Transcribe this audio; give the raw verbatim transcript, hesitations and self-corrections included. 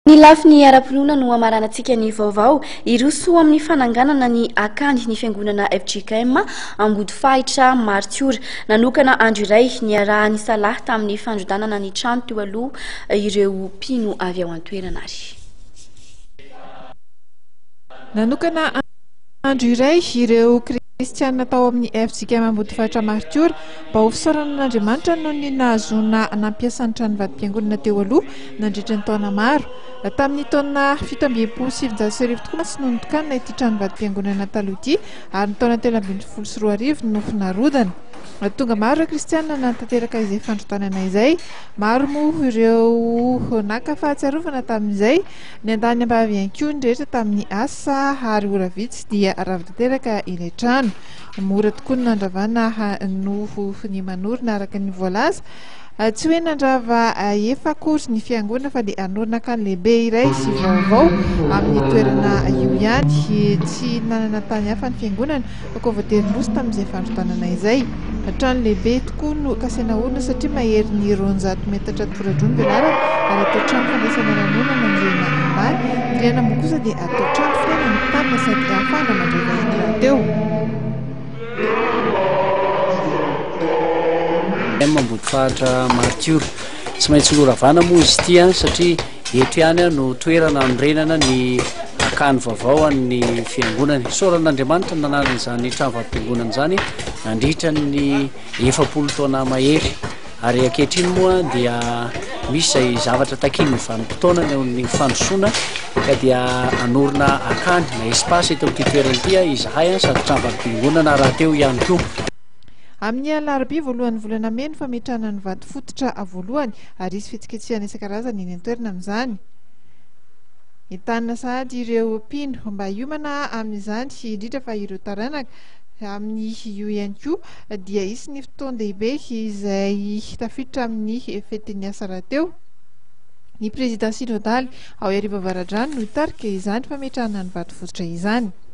Ny lafiny ara-pinoana no amaranantsika ny vaovao iroso amin'ny fananganana ny akandy ny fiangonana F J K M Ambody Fahitra Martiora nanokana andro iray ny arahany salahy tamin'ny fandrodanana ny trano teo aloha ireo mpino avy ao an-toerana ary. Nanokana andro iray ireo kristianina tao amin'ny F J K M Ambody Fahitra Martiora mba ho fisaoran'Andriamanitra noho ny nahazoana nampiasan'ny trano vadim-piangonana teo aloha nandritra ny taona maro. Tamin'ny taona fito amby epolo sy sivinjato sy arivo tokoa sy nonontokanina ity trano vadim-piangonana taloha ity ary ny taona telo ambin'ny folo sy roa arivo no finarodana. Tonga maro ireo kristianina nantanteraka izay fandrotanana izay. Maro moa ireo naka fahatsiarovana tamin'izay. Ny andany ambavy ihany koa ny rehetra tamin'ny asa ary ora vitsy dia rava-tanteraka ilay trano. Mora tokoa ny nandravana noho ny manorina araka ny voalaza. Tsy hoe nandrava efa akory ny fiangonana fa dia anorina kan lehibe iray sy vaovao amin'ny toerana io ihany. Tsy nanana tany hafa ny fiangonana fa koa voatery-ndroso tamin'izay fandrotanana izay. Trano lehibe tokoa no kasena olona satria mahery ny roanjato metatra tora-drony velarana ary atao trano fandraisana lanonana amin'irena ambany. Ny rena moa kosa dia atao trano fiainana tanina sady ahafahana mandreva entana teo. Ambody Fahitra Martiora tsy maintsy loravana moa izy ity satria eto ihany no toerana anorenana ny akany vaovao any fiangonana. Soran'Andriamanitra nanana izany trano vadim-piangonana izany nandritra ny efapolo taona mahery ary ankehitriny moa dia misy izay zavatra takin'ny vanim-potoana ny fandrosoana ka dia anorina akany na espasy eto amin'ity toerana ity izahay sady trano vadim-piangonana raha teo ihany koa. Amin'ny alarobia voalohan'ny volana May no fametrahana ny vady fototra voalohany ary isy fitsiketsehana isan-karazany eny an-toerana amin'izany. Entanina sahady ireo mpino mba hiomana amin'izany indrindra fa ireo taranaka. Amin'ny io ihany koa dia isy ny fotoan-dehibe izay tafiditra amin'ny fetin'ny asa rahateo. Ny président synodaly ao Iarivo Avaradrano no hitarika izany fametrahana ny vady fototra izany.